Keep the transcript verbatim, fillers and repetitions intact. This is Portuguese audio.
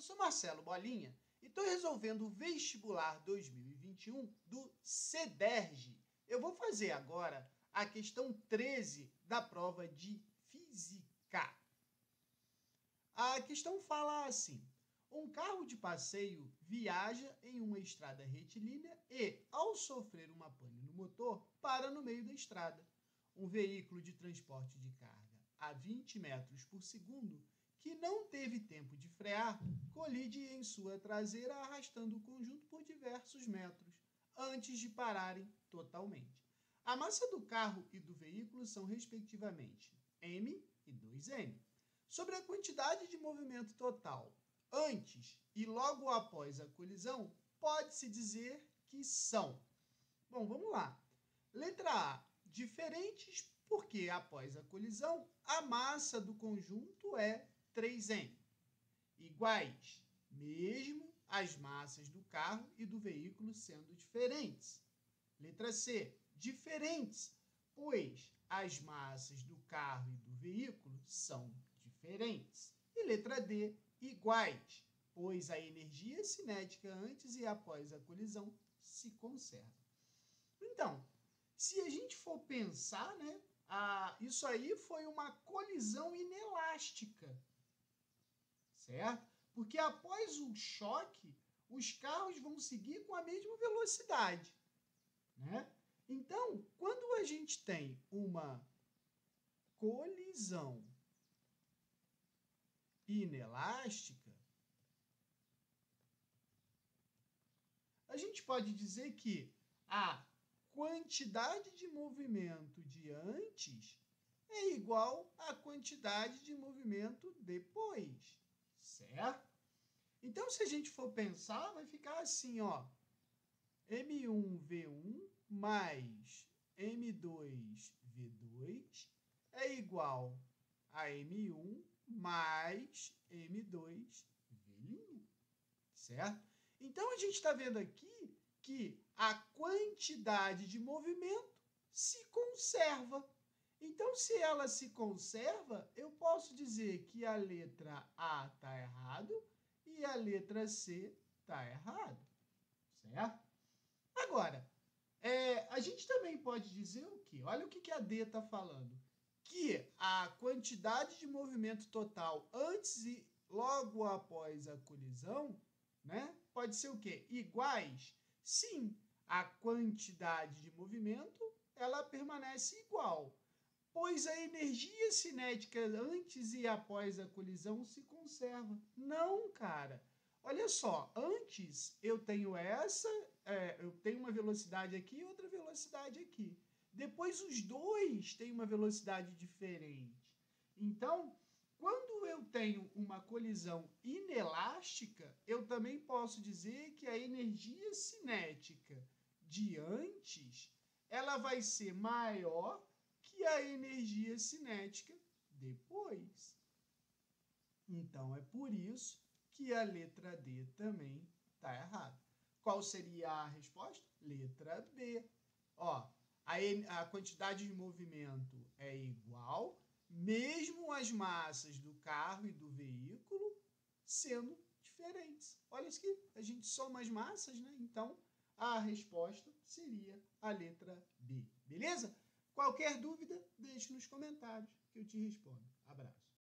sou Marcelo Bolinha e estou resolvendo o vestibular dois mil e vinte e um do CEDERJ. Eu vou fazer agora a questão treze da prova de Física. A questão fala assim: um carro de passeio viaja em uma estrada retilínea e, ao sofrer uma pane no motor, para no meio da estrada. Um veículo de transporte de carga a vinte metros por segundo, que não teve tempo de frear, colide em sua traseira, arrastando o conjunto por diversos metros, antes de pararem totalmente. A massa do carro e do veículo são, respectivamente, m e dois m. Sobre a quantidade de movimento total antes e logo após a colisão, pode-se dizer que são... Bom, vamos lá. Letra A. Diferentes porque, após a colisão, a massa do conjunto é três m. Iguais, mesmo as massas do carro e do veículo sendo diferentes. Letra C. Diferentes, pois as massas do carro e do veículo são diferentes. E letra D. Iguais, pois a energia cinética antes e após a colisão se conserva. Então, se a gente for pensar, né, ah, isso aí foi uma colisão inelástica, certo? Porque após o choque, os carros vão seguir com a mesma velocidade, né? Então, quando a gente tem uma colisão inelástica, a gente pode dizer que a quantidade de movimento de antes é igual à quantidade de movimento depois, certo? Então, se a gente for pensar, vai ficar assim, ó, m um v um mais m dois v dois é igual a m um mais m dois v', certo? Então, a gente está vendo aqui que a quantidade de movimento se conserva. Então, se ela se conserva, eu posso dizer que a letra A está errado e a letra C está errado, certo? Agora, é, a gente também pode dizer o quê? Olha o que, que a D está falando. Que a quantidade de movimento total antes e logo após a colisão, né, pode ser o quê? Iguais? Sim, a quantidade de movimento ela permanece igual, pois a energia cinética antes e após a colisão se conserva. Não, cara. Olha só, antes eu tenho essa, é, eu tenho uma velocidade aqui e outra velocidade aqui. Depois os dois têm uma velocidade diferente. Então, quando eu tenho uma colisão inelástica, eu também posso dizer que a energia cinética de antes ela vai ser maior que a energia cinética depois. Então, é por isso que a letra D também está errada. Qual seria a resposta? Letra B. Ó, a, a quantidade de movimento é igual, mesmo as massas do carro e do veículo sendo diferentes. Olha isso aqui, a gente soma as massas, né? Então, a resposta seria a letra B. Beleza? Qualquer dúvida, deixe nos comentários que eu te respondo. Abraço.